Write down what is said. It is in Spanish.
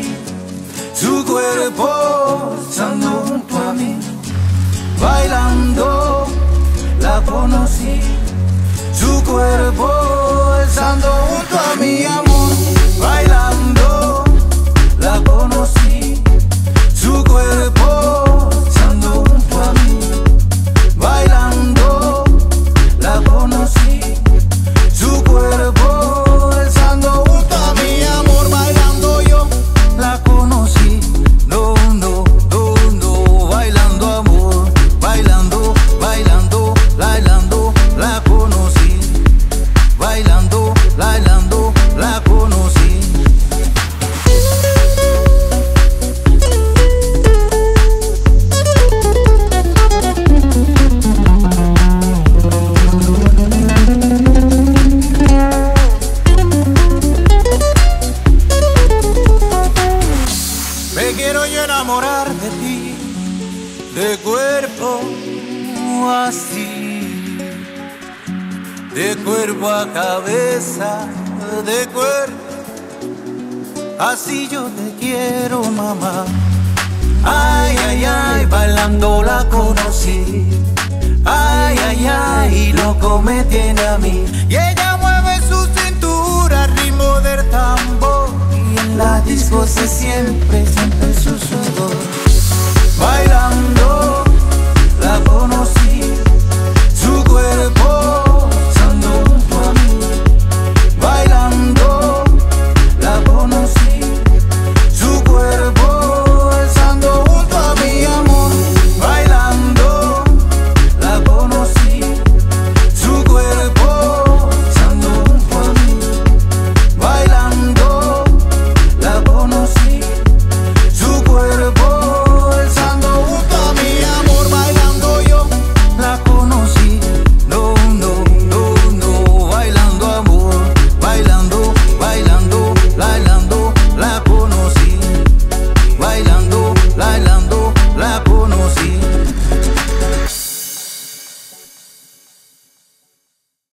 su cuerpo estando junto a mí, bailando la conocí, su cuerpo estando junto a mi amor, bailando la conocí, su cuerpo estando junto a mí, bailando la conocí, su cuerpo estando junto a mi amor, bailando yo la conocí, no, no, no, no, bailando amor, bailando, bailando, bailando la conocí, bailando, bailando la conocí. Me quiero yo enamorar de ti, de cuerpo así, de cuerpo a cabeza, de cuerpo así yo te quiero, mamá. Ay, ay, ay, bailando la conocí, ay, ay, ay, loco me tiene a mí. Y ella mueve su cintura al ritmo del tambor, y en la disco se siempre sus ojos.